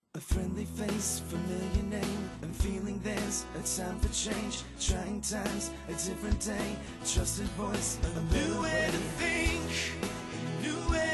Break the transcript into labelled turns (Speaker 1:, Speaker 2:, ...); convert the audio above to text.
Speaker 1: A friendly face, familiar name, I'm feeling there's a time for change. Trying times, a different day, trusted voice, a new way to think, a new way